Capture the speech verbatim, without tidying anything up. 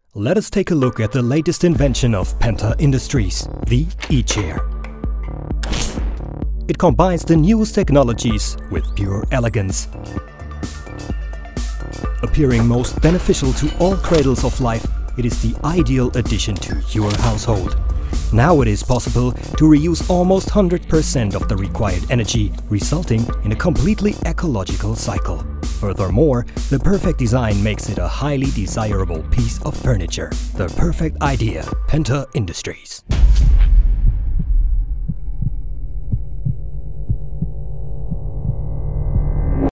Let us take a look at the latest invention of Penta Industries, the e-chair. It combines the newest technologies with pure elegance. Appearing most beneficial to all cradles of life, it is the ideal addition to your household. Now it is possible to reuse almost one hundred percent of the required energy, resulting in a completely ecological cycle. Furthermore, the perfect design makes it a highly desirable piece of furniture. The perfect idea, Penta Industries.